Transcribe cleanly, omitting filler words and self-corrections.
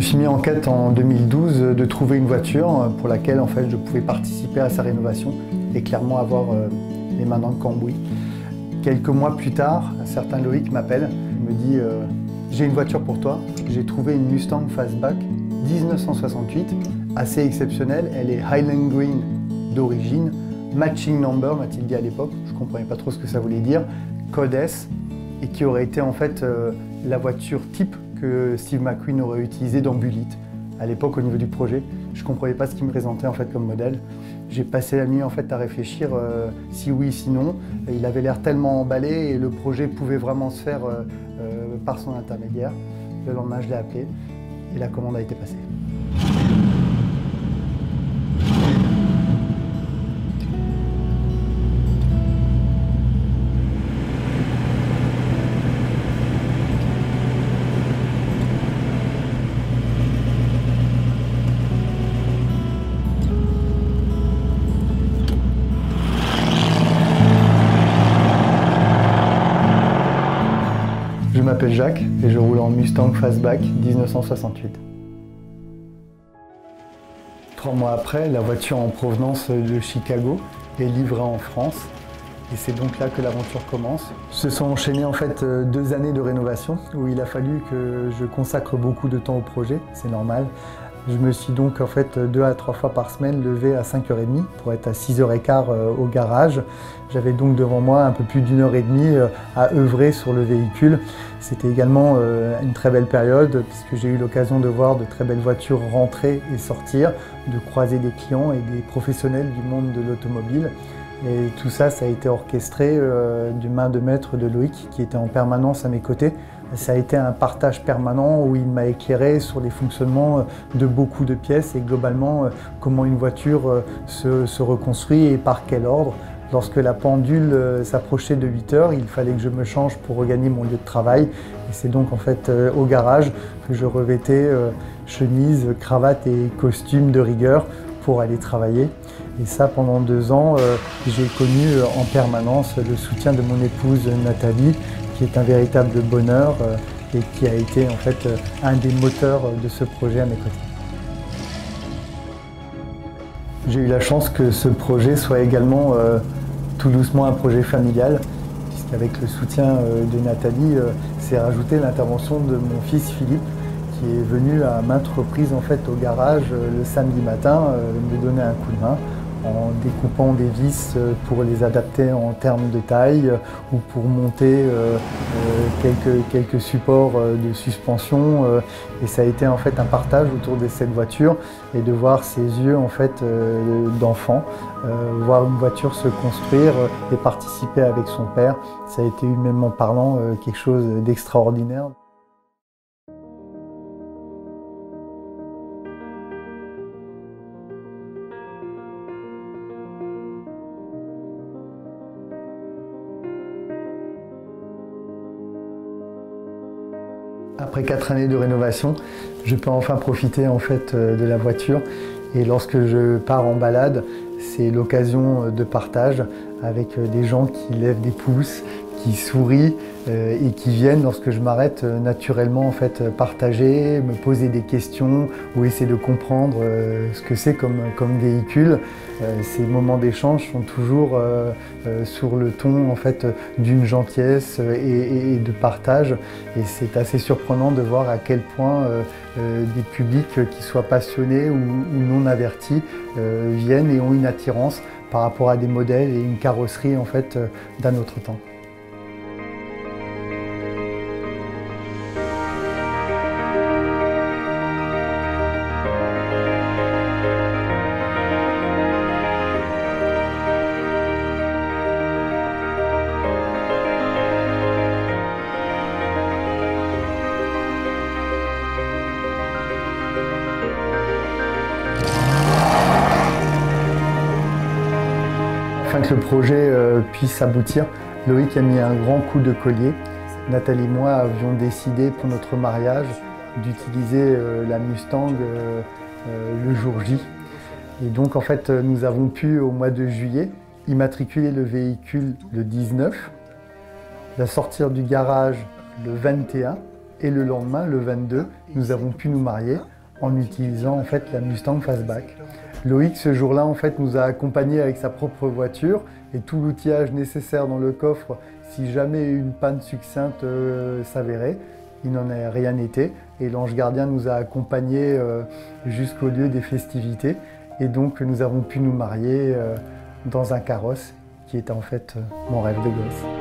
suis mis en quête en 2012 de trouver une voiture pour laquelle en fait, je pouvais participer à sa rénovation et clairement avoir les mains dans le cambouis. Quelques mois plus tard, un certain Loïc m'appelle, il me dit j'ai une voiture pour toi. J'ai trouvé une Mustang Fastback 1968, assez exceptionnelle. Elle est Highland Green d'origine, matching number m'a-t-il dit à l'époque, je ne comprenais pas trop ce que ça voulait dire, code S, et qui aurait été en fait la voiture type que Steve McQueen aurait utilisé dans Bullitt. À l'époque, au niveau du projet, je ne comprenais pas ce qu'il me présentait en fait comme modèle. J'ai passé la nuit en fait à réfléchir si oui, si non. Il avait l'air tellement emballé et le projet pouvait vraiment se faire par son intermédiaire. Le lendemain, je l'ai appelé et la commande a été passée. Je m'appelle Jacques et je roule en Mustang Fastback 1968. 3 mois après, la voiture en provenance de Chicago est livrée en France et c'est donc là que l'aventure commence. Se sont enchaînées en fait 2 années de rénovation où il a fallu que je consacre beaucoup de temps au projet, c'est normal. Je me suis donc en fait 2 à 3 fois par semaine levé à 5h30 pour être à 6h15 au garage. J'avais donc devant moi un peu plus d'1h30 à œuvrer sur le véhicule. C'était également une très belle période puisque j'ai eu l'occasion de voir de très belles voitures rentrer et sortir, de croiser des clients et des professionnels du monde de l'automobile. Et tout ça, ça a été orchestré d'une main de maître de Loïc qui était en permanence à mes côtés. Ça a été un partage permanent où il m'a éclairé sur les fonctionnements de beaucoup de pièces et globalement comment une voiture se reconstruit et par quel ordre. Lorsque la pendule s'approchait de 8h, il fallait que je me change pour regagner mon lieu de travail. Et c'est donc en fait au garage que je revêtais chemise, cravate et costume de rigueur pour aller travailler. Et ça, pendant 2 ans, j'ai connu en permanence le soutien de mon épouse Nathalie, qui est un véritable bonheur et qui a été en fait un des moteurs de ce projet à mes côtés. J'ai eu la chance que ce projet soit également tout doucement un projet familial, puisqu'avec le soutien de Nathalie, s'est rajouté l'intervention de mon fils Philippe, qui est venu à maintes reprises en fait, au garage le samedi matin me donner un coup de main en découpant des vis pour les adapter en termes de taille ou pour monter quelques supports de suspension. Et ça a été en fait un partage autour de cette voiture et de voir ses yeux en fait d'enfant, voir une voiture se construire et participer avec son père. Ça a été humainement parlant quelque chose d'extraordinaire. Après 4 années de rénovation, je peux enfin profiter en fait de la voiture et lorsque je pars en balade, c'est l'occasion de partage avec des gens qui lèvent des pouces, qui sourient et qui viennent lorsque je m'arrête naturellement en fait partager, me poser des questions ou essayer de comprendre ce que c'est comme véhicule. Ces moments d'échange sont toujours sur le ton en fait d'une gentillesse et de partage et c'est assez surprenant de voir à quel point des publics qui soient passionnés ou non avertis viennent et ont une attirance par rapport à des modèles et une carrosserie en fait d'un autre temps. Afin que le projet puisse aboutir, Loïc a mis un grand coup de collier. Nathalie et moi avions décidé pour notre mariage d'utiliser la Mustang le jour J. Et donc en fait nous avons pu au mois de juillet immatriculer le véhicule le 19, la sortir du garage le 21 et le lendemain, le 22, nous avons pu nous marier en utilisant en fait la Mustang Fastback. Loïc ce jour-là en fait nous a accompagnés avec sa propre voiture et tout l'outillage nécessaire dans le coffre si jamais une panne succincte s'avérait. Il n'en a rien été et l'ange gardien nous a accompagnés jusqu'au lieu des festivités et donc nous avons pu nous marier dans un carrosse qui était en fait mon rêve de gosse.